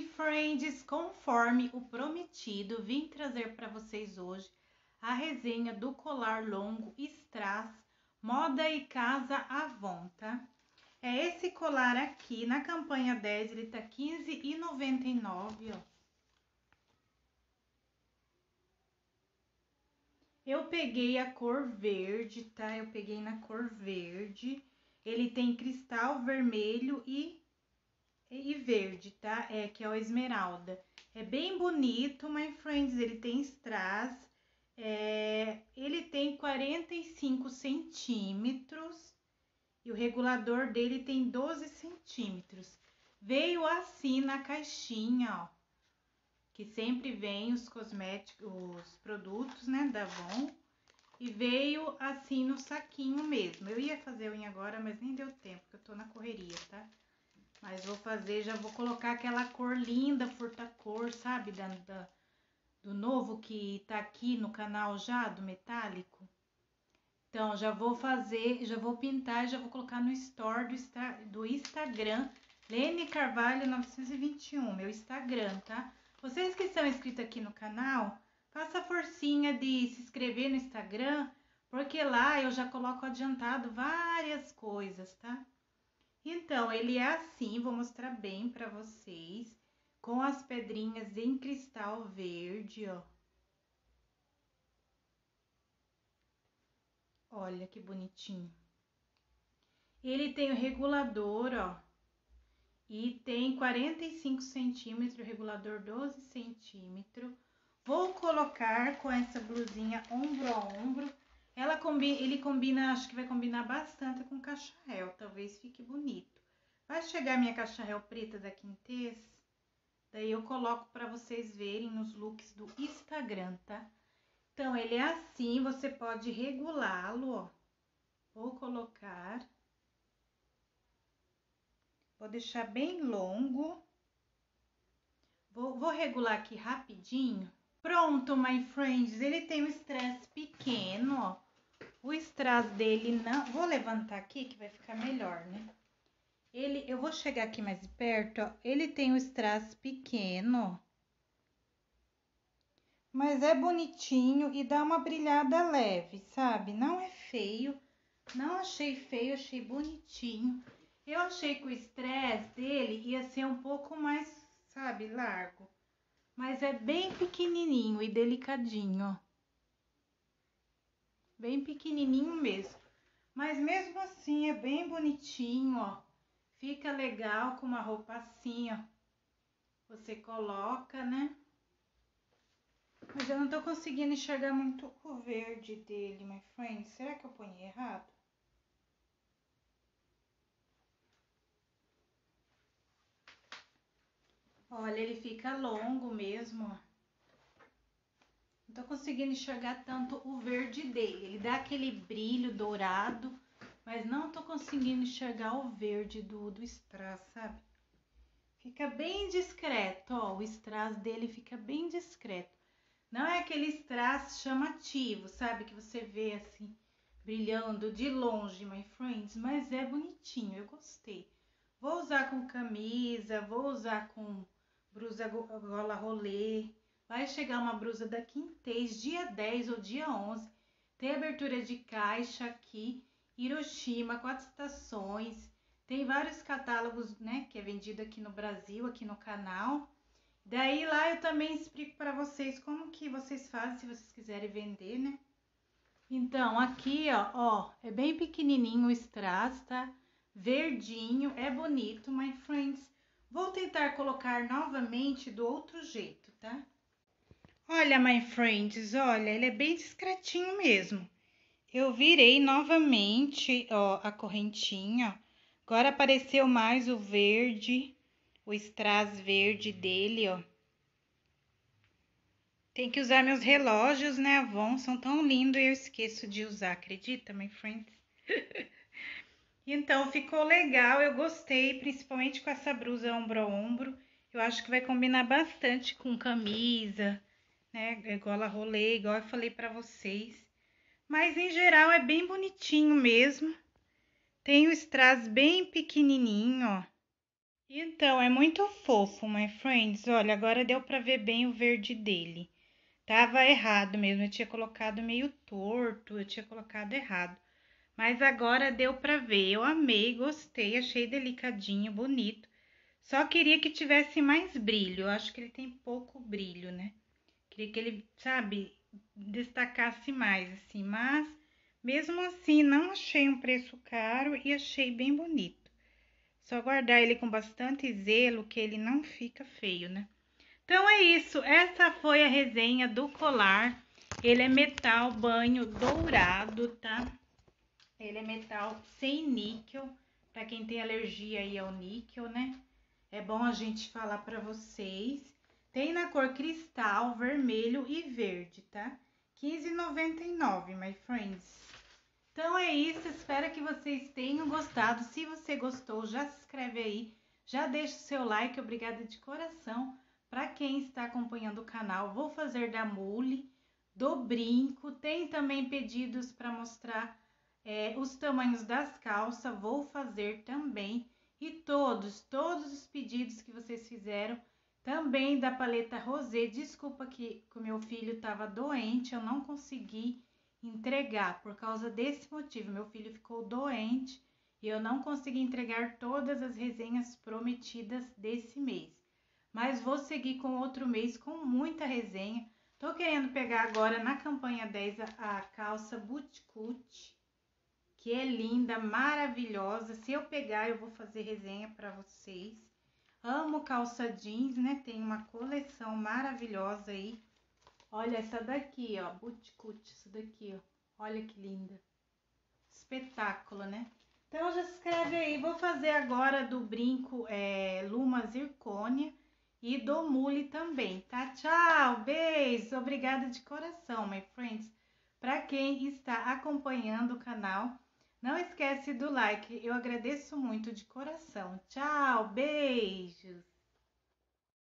friends, conforme o prometido, vim trazer para vocês hoje a resenha do colar longo Strass Moda e Casa Avon, tá? É esse colar aqui, na campanha 10, ele tá R$15,99, ó. Eu peguei a cor verde, tá? Eu peguei na cor verde. Ele tem cristal vermelho e verde, tá? Que é o esmeralda. É bem bonito, my friends. Ele tem strass. Ele tem 45 centímetros. E o regulador dele tem 12 centímetros. Veio assim na caixinha, ó. Que sempre vem os cosméticos, os produtos, né, da Avon. E veio assim no saquinho mesmo. Eu ia fazer unha agora, mas nem deu tempo, porque eu tô na correria, tá? Mas vou fazer, já vou colocar aquela cor linda, furta-cor, sabe? Do novo que tá aqui no canal já, do metálico. Então, já vou fazer, já vou pintar, já vou colocar no store do Instagram, Lene Carvalho 921, meu Instagram, tá? Vocês que estão inscritos aqui no canal, faça a forcinha de se inscrever no Instagram, porque lá eu já coloco adiantado várias coisas, tá? Então, ele é assim, vou mostrar bem pra vocês, com as pedrinhas em cristal verde, ó. Olha que bonitinho. Ele tem o regulador, ó, e tem 45 centímetros, regulador 12 centímetros. Vou colocar com essa blusinha ombro a ombro. Ele combina, acho que vai combinar bastante com cacharel, talvez fique bonito. Vai chegar minha cacharel preta da Quintês, daí eu coloco para vocês verem nos looks do Instagram, tá? Então, ele é assim, você pode regulá-lo, ó. Vou colocar. Vou deixar bem longo. Vou regular aqui rapidinho. Pronto, my friends. Ele tem um strass pequeno, ó. O strass dele não... Vou levantar aqui que vai ficar melhor, né? Eu vou chegar aqui mais perto, ó. Ele tem um strass pequeno, mas é bonitinho e dá uma brilhada leve, sabe? Não é feio. Não achei feio, achei bonitinho. Eu achei que o strass dele ia ser um pouco mais, sabe, largo. Mas é bem pequenininho e delicadinho, ó. Bem pequenininho mesmo. Mas mesmo assim é bem bonitinho, ó. Fica legal com uma roupa assim, ó. Você coloca, né? Mas eu não tô conseguindo enxergar muito o verde dele, my friend. Será que eu ponho errado? Olha, ele fica longo mesmo, ó. Não tô conseguindo enxergar tanto o verde dele. Ele dá aquele brilho dourado, mas não tô conseguindo enxergar o verde do strass, sabe? Fica bem discreto, ó. O strass dele fica bem discreto. Não é aquele strass chamativo, sabe? Que você vê assim, brilhando de longe, my friends. Mas é bonitinho, eu gostei. Vou usar com camisa, vou usar com blusa gola rolê. Vai chegar uma blusa da Quintês dia 10 ou dia 11. Tem abertura de caixa aqui. Hiroshima, 4 estações. Tem vários catálogos, né? Que é vendido aqui no Brasil, aqui no canal. Daí lá eu também explico para vocês como que vocês fazem se vocês quiserem vender, né? Então, aqui, ó, é bem pequenininho o strass, tá? Verdinho, é bonito, my friends. Vou tentar colocar novamente do outro jeito, tá? Olha, my friends, olha, ele é bem discretinho mesmo. Eu virei novamente, ó, a correntinha, ó. Agora apareceu mais o verde, o strass verde dele, ó. Tem que usar meus relógios, né, Avon? São tão lindos e eu esqueço de usar, acredita, my friends? Então, ficou legal, eu gostei, principalmente com essa blusa ombro a ombro. Eu acho que vai combinar bastante com camisa, né, gola rolê, igual eu falei pra vocês. Mas, em geral, é bem bonitinho mesmo. Tem o strass bem pequenininho, ó. Então, é muito fofo, my friends. Olha, agora deu pra ver bem o verde dele. Tava errado mesmo, eu tinha colocado meio torto, eu tinha colocado errado. Mas agora deu pra ver. Eu amei, gostei, achei delicadinho, bonito. Só queria que tivesse mais brilho. Eu acho que ele tem pouco brilho, né? Queria que ele, sabe, destacasse mais, assim. Mas, mesmo assim, não achei um preço caro e achei bem bonito. Só guardar ele com bastante zelo, que ele não fica feio, né? Então é isso. Essa foi a resenha do colar. Ele é metal banho dourado, tá? Ele é metal sem níquel. Pra quem tem alergia aí ao níquel, né? É bom a gente falar pra vocês. Tem na cor cristal, vermelho e verde, tá? R$15,99, my friends. Então é isso, espero que vocês tenham gostado. Se você gostou, já se inscreve aí, já deixa o seu like, obrigada de coração. Para quem está acompanhando o canal, vou fazer da mule, do brinco, tem também pedidos para mostrar os tamanhos das calças, vou fazer também. E todos os pedidos que vocês fizeram, também da paleta rosé. Desculpa que o meu filho estava doente, eu não consegui entregar por causa desse motivo. Meu filho ficou doente e eu não consegui entregar todas as resenhas prometidas desse mês. Mas vou seguir com outro mês com muita resenha. Tô querendo pegar agora na campanha 10 a calça Bootcut, que é linda, maravilhosa. Se eu pegar, eu vou fazer resenha para vocês. Amo calça jeans, né? Tem uma coleção maravilhosa aí. Olha essa daqui, ó, Bootcut, essa daqui, ó. Olha que linda. Espetáculo, né? Então já se inscreve aí. Vou fazer agora do brinco Luma Zircônia e do mule também, tá? Tchau, beijo. Obrigada de coração, my friends. Para quem está acompanhando o canal, não esquece do like. Eu agradeço muito de coração. Tchau, beijos.